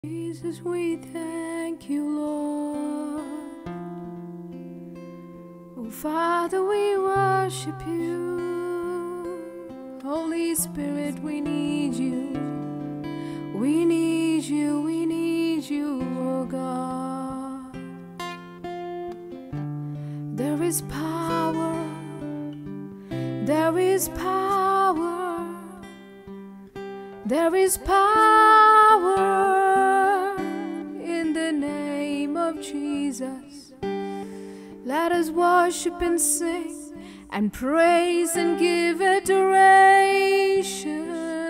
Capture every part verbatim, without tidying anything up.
Jesus, we thank you, Lord. Oh, Father, we worship you. Holy Spirit, we need you. We need you, we need you, oh God. There is power, there is power, there is power in the name of Jesus. Let us worship and sing and praise and give adoration.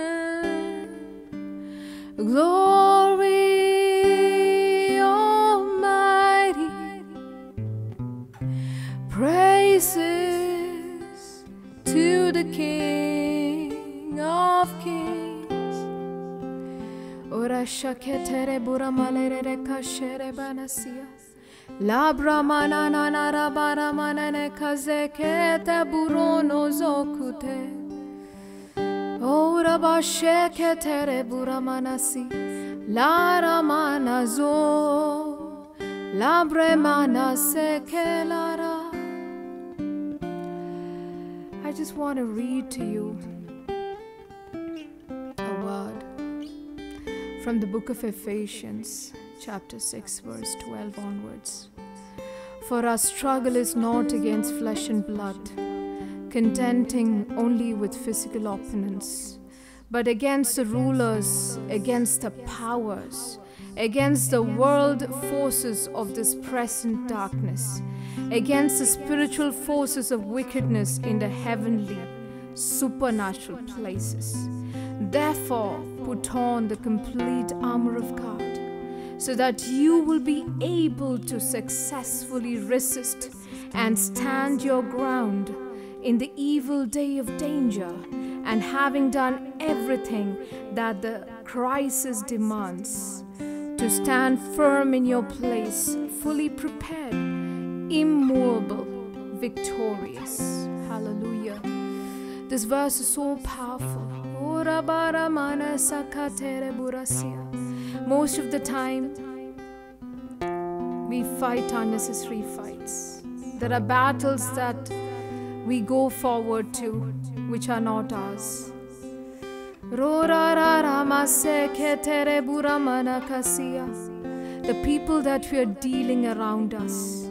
Glory Almighty, praises to the King of Kings. Ora shaketere buramalere kashere banasia. La brahmana nara baramane kazekete burono zokute. Ora basheketere buramanasi. La ramana zo. La bremana sekelara. I just want to read to you a word from the book of Ephesians, chapter six, verse twelve onwards. For our struggle is not against flesh and blood, contending only with physical opponents, but against the rulers, against the powers, against the world forces of this present darkness, against the spiritual forces of wickedness in the heavenly, supernatural places. Therefore, put on the complete armor of God, so that you will be able to successfully resist and stand your ground in the evil day of danger, and having done everything that the crisis demands, to stand firm in your place, fully prepared, immovable, victorious. Hallelujah. This verse is so powerful. Most of the time, we fight unnecessary fights. There are battles that we go forward to, which are not ours. The people that we are dealing around us,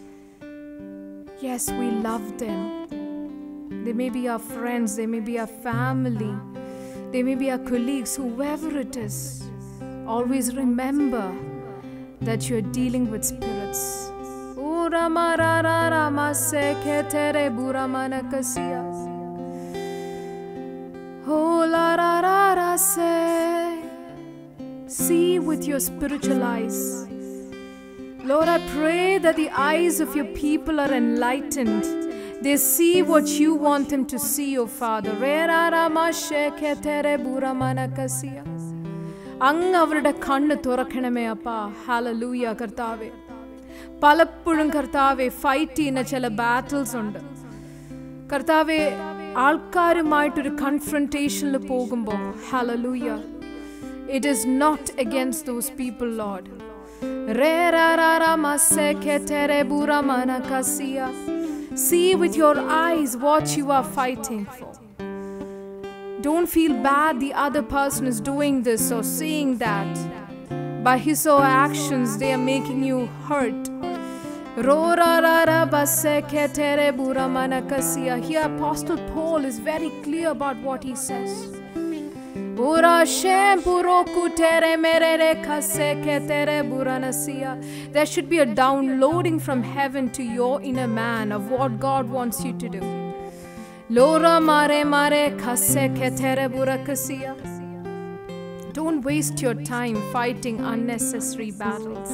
yes, we love them. They may be our friends, they may be our family, they may be our colleagues, whoever it is. Always remember that you are dealing with spirits. See with your spiritual eyes. Lord, I pray that the eyes of your people are enlightened. They see what you want them to see, O Father. അങ്ങ് അവരുടെ കണ്ണ് തുറക്കണമേ അപ്പാ. Hallelujah കർത്താവേ. പലപ്പോഴും കർത്താവേ fight ചെയ്യുന്ന ചില battles ഉണ്ട് കർത്താവേ. ആൾക്കാരുമായിട്ടൊരു കൺഫ്രണ്ടേഷനിൽ പോകുമ്പോൾ hallelujah, it is not against those people, Lord. See with your eyes what you are fighting for. Don't feel bad the other person is doing this or seeing that. By his or her actions, they are making you hurt. Here Apostle Paul is very clear about what he says. There should be a downloading from heaven to your inner man of what God wants you to do. Don't waste your time fighting unnecessary battles.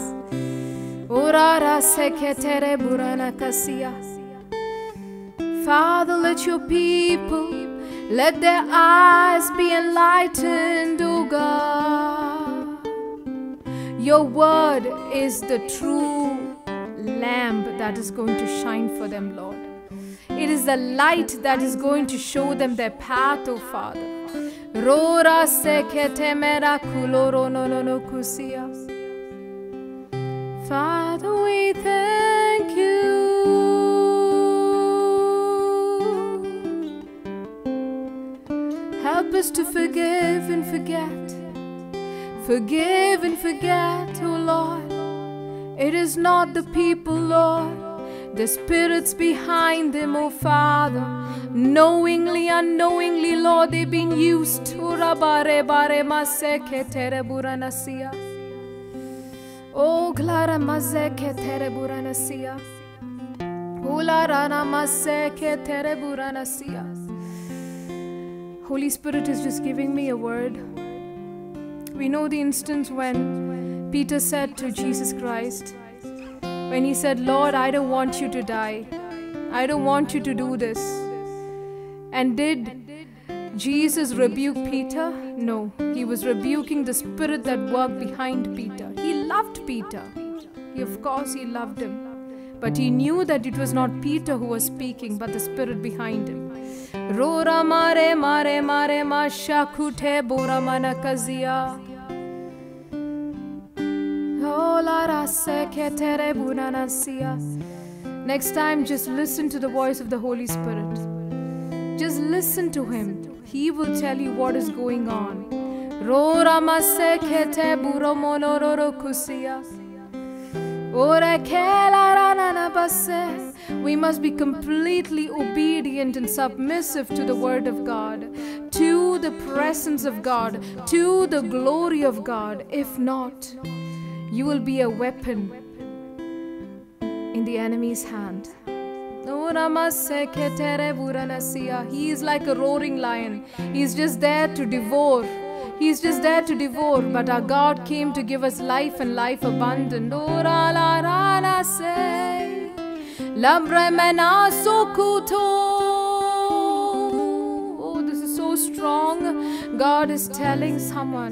Father, let your people, let their eyes be enlightened, O God. Your word is the true lamp that is going to shine for them, Lord. It is the light that is going to show them their path, O Father. Rora sekete mera kuloro no no no kusia. Father, we thank you. Help us to forgive and forget. Forgive and forget, oh Lord. It is not the people, Lord, the spirits behind them, oh Father. Knowingly, unknowingly, Lord, they've been used. Oh, Clara Mazeke Tereburanasia. Ularana Maseke Tereburanasia. Holy Spirit is just giving me a word. We know the instance when Peter said to Jesus Christ, when he said, Lord, I don't want you to die. I don't want you to do this. And did Jesus rebuke Peter? No, he was rebuking the spirit that worked behind Peter. He loved Peter. He, of course, he loved him. But he knew that it was not Peter who was speaking, but the spirit behind him. Rora mare mare mare ma shakute bora manakazia. Next time, just listen to the voice of the Holy Spirit. Just listen to him. He will tell you what is going on. We must be completely obedient and submissive to the word of God, to the presence of God, to the glory of God. If not, you will be a weapon in the enemy's hand. He is like a roaring lion. He is just there to devour. He is just there to devour. But our God came to give us life and life abundant. Oh, this is so strong. God is telling someone.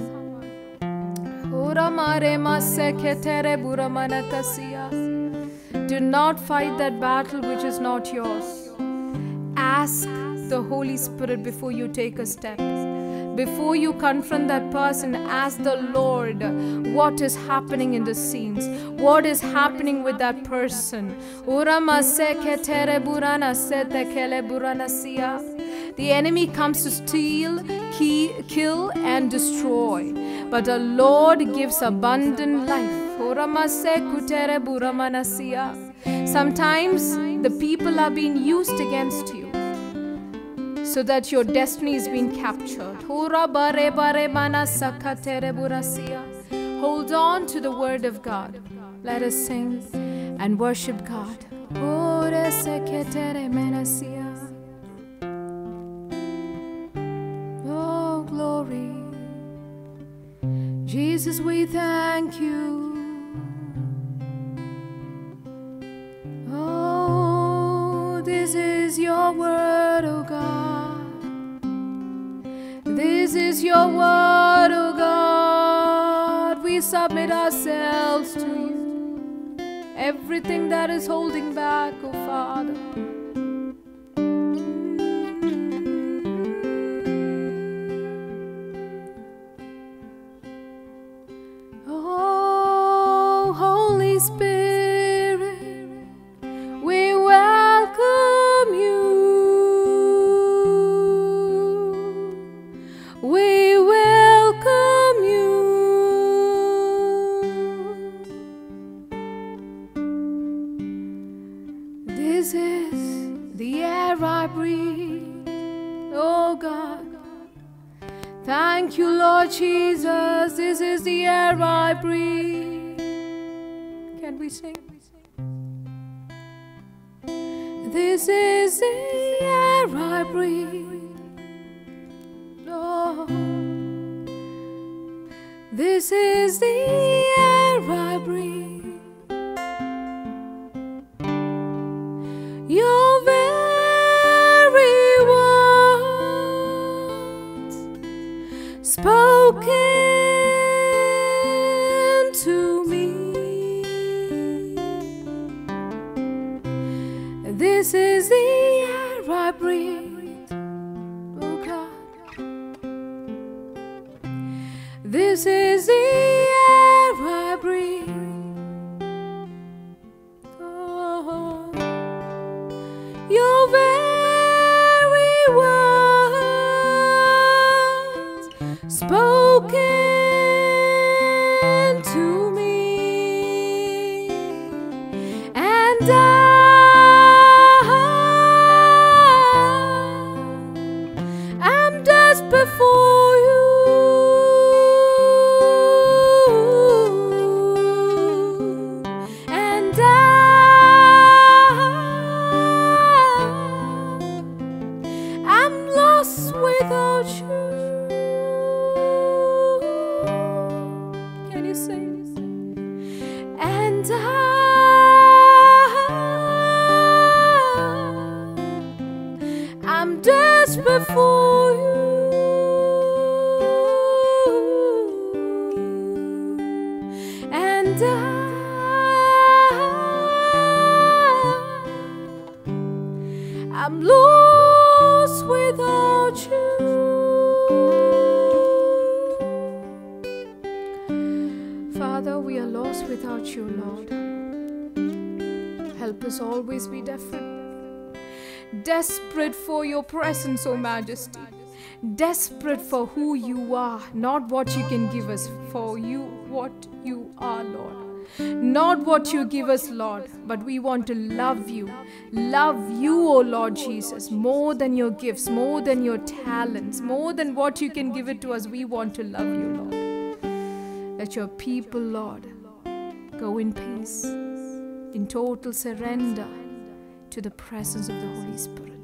Do not fight that battle which is not yours. Ask the Holy Spirit before you take a step. Before you confront that person, ask the Lord what is happening in the scenes. What is happening with that person? The enemy comes to steal, kill, and destroy. But the Lord gives abundant life. Sometimes the people are being used against you, so that your destiny is being captured. Hold on to the word of God. Let us sing and worship God. Oh, glory. Jesus, we thank you. Oh, this is your word, oh God. This is your word, oh God. We submit ourselves to you. Everything that is holding back, oh Father. Oh, Holy Spirit, we welcome you. We welcome you. This is the air I breathe, oh God. Thank you, Lord Jesus. This is the air I breathe. Can we sing? This is the air I breathe. Oh, this is the air I breathe. Your very words spoken to me. This is the air I breathe, oh God. to me, and I am desperate for you, and I am lost without you. Can you sing? And I am desperate for you, and I am lost without you. Father, we are lost without you, Lord. Help us always be different. Desperate for your presence, O Majesty. Desperate for who you are, not what you can give us, for you, what you are, Lord. Not what you give us, Lord, but we want to love you. Love you, O Lord Jesus, more than your gifts, more than your talents, more than what you can give it to us. We want to love you, Lord. Let your people, Lord, go in peace, in total surrender to the presence of the Holy Spirit.